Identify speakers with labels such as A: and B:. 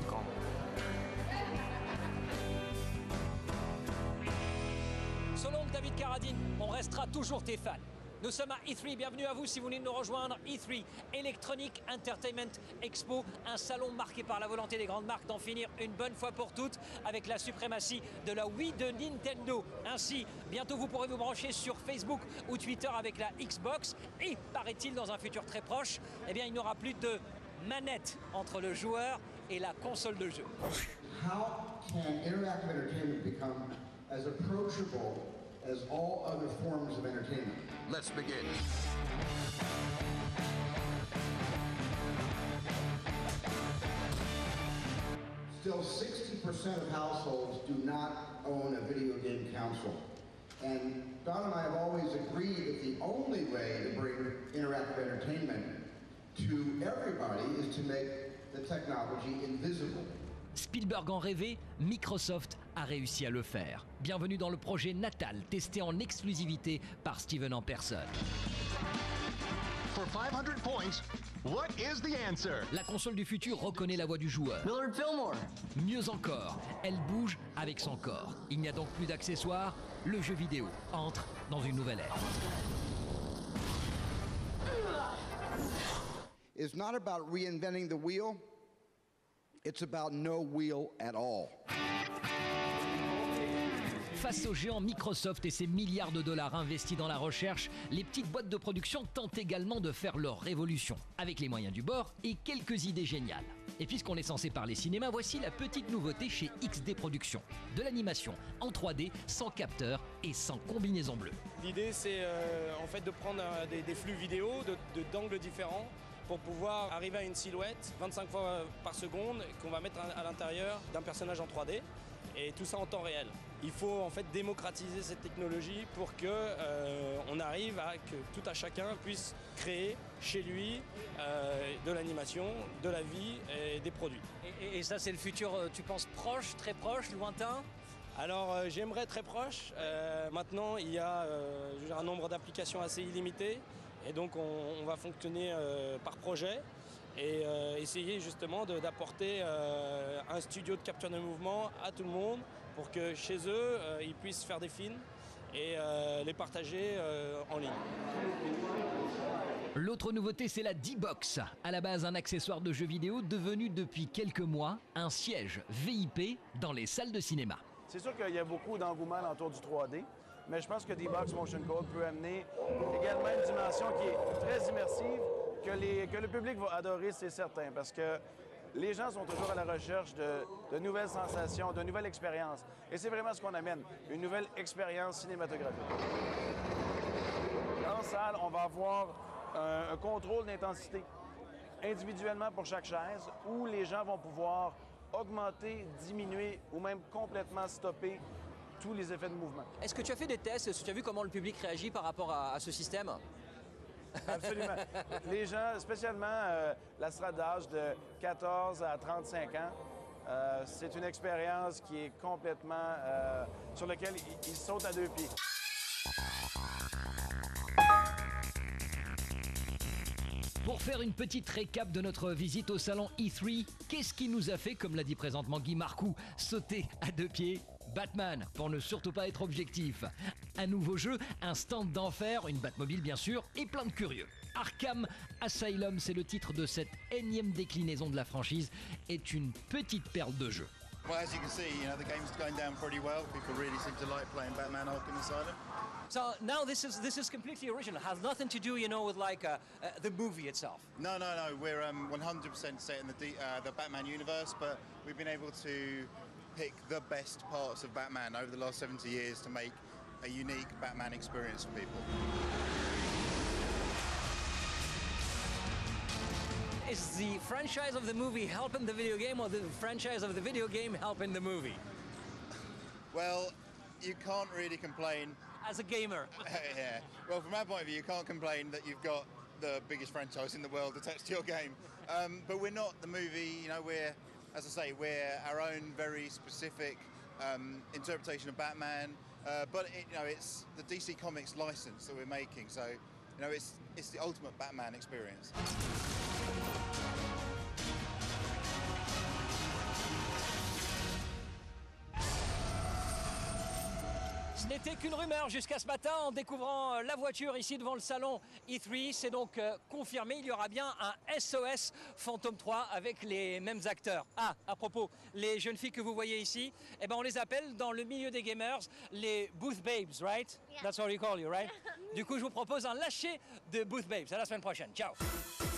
A: écran.
B: Selon David Carradine, on restera toujours tes fans. Nous sommes à E3, bienvenue à vous si vous venez de nous rejoindre. E3, Electronic Entertainment Expo, un salon marqué par la volonté des grandes marques d'en finir une bonne fois pour toutes avec la suprématie de la Wii de Nintendo. Ainsi, bientôt vous pourrez vous brancher sur Facebook ou Twitter avec la Xbox et, paraît-il, dans un futur très proche, eh bien, il n'y aura plus de manette entre le joueur et la console de jeu.
C: How can interactive entertainment become as approachable as all other forms of entertainment?
D: Let's begin.
C: Still, 60% of households do not own a video game console. And Don and I have always agreed that the only way to bring interactive entertainment to everybody is to make the technology invisible.
B: Spielberg en rêvait, Microsoft a réussi à le faire. Bienvenue dans le projet Natal, testé en exclusivité par Steven en personne.
D: For 500 points, what is the answer?
B: La console du futur reconnaît la voix du joueur.
A: Millard Fillmore.
B: Mieux encore, elle bouge avec son corps. Il n'y a donc plus d'accessoires, le jeu vidéo entre dans une nouvelle ère.
C: It's not about reinventing the wheel. It's about no wheel at all.
B: Face au géant Microsoft et ses milliards de dollars investis dans la recherche, les petites boîtes de production tentent également de faire leur révolution, avec les moyens du bord et quelques idées géniales. Et puisqu'on est censé parler cinéma, voici la petite nouveauté chez XD Productions. De l'animation en 3D, sans capteur et sans combinaison bleue.
E: L'idée c'est en fait de prendre des flux vidéo d'angles différents pour pouvoir arriver à une silhouette 25 fois par seconde qu'on va mettre à l'intérieur d'un personnage en 3D. Et tout ça en temps réel. Il faut en fait démocratiser cette technologie pour que on arrive à que tout à chacun puisse créer chez lui de l'animation, de la vie et des produits.
B: Et ça c'est le futur, tu penses proche, très proche, lointain ?
E: Alors j'aimerais très proche. Maintenant il y a un nombre d'applications assez illimité et donc on va fonctionner par projet. Et essayer justement d'apporter un studio de capture de mouvement à tout le monde pour que chez eux, ils puissent faire des films et les partager en ligne.
B: L'autre nouveauté, c'est la D-Box. À la base, un accessoire de jeu vidéo devenu depuis quelques mois un siège VIP dans les salles de cinéma.
F: C'est sûr qu'il y a beaucoup d'engouement autour du 3D, mais je pense que D-Box Motion Co peut amener également une dimension qui est très immersive, que le public va adorer, c'est certain, parce que les gens sont toujours à la recherche de nouvelles sensations, de nouvelles expériences. Et c'est vraiment ce qu'on amène, une nouvelle expérience cinématographique. En salle, on va avoir un contrôle d'intensité individuellement pour chaque chaise, où les gens vont pouvoir augmenter, diminuer ou même complètement stopper tous les effets de mouvement.
B: Est-ce que tu as fait des tests? Est-ce que tu as vu comment le public réagit par rapport à ce système?
F: Absolument. Les gens, spécialement la strate d'âge de 14 à 35 ans, c'est une expérience qui est complètement sur laquelle ils sautent à deux pieds.
B: Pour faire une petite récap de notre visite au salon E3, qu'est-ce qui nous a fait, comme l'a dit présentement Guy Marcoux, sauter à deux pieds? Batman, pour ne surtout pas être objectif. Un nouveau jeu, un stand d'enfer, une Batmobile bien sûr, et plein de curieux. Arkham Asylum, c'est le titre de cette énième déclinaison de la franchise, est une petite perle de jeu.
G: Well, as you can see, the game's going down pretty well. People really seem to like playing Batman Arkham Asylum.
B: So now this is completely original. It has nothing to do, with like the movie itself.
G: No. We're 100% set in the Batman universe, but we've been able to pick the best parts of Batman over the last 70 years to make a unique Batman experience for people.
B: Is the franchise of the movie helping the video game, or the franchise of the video game helping the movie?
G: Well, you can't really complain.
B: As a gamer.
G: Yeah. Well, from our point of view, you can't complain that you've got the biggest franchise in the world attached to your game. But we're not the movie, we're, as I say, we're our own very specific interpretation of Batman. But it's the DC Comics license that we're making, so it's the ultimate Batman experience.
B: n'était qu'une rumeur jusqu'à ce matin en découvrant la voiture ici devant le salon E3. C'est donc confirmé, il y aura bien un SOS Phantom 3 avec les mêmes acteurs. Ah, à propos, les jeunes filles que vous voyez ici, eh ben on les appelle dans le milieu des gamers les Booth Babes, right?
A: Yeah.
B: That's what we call you, right? Du coup, je vous propose un lâcher de Booth Babes. À la semaine prochaine. Ciao.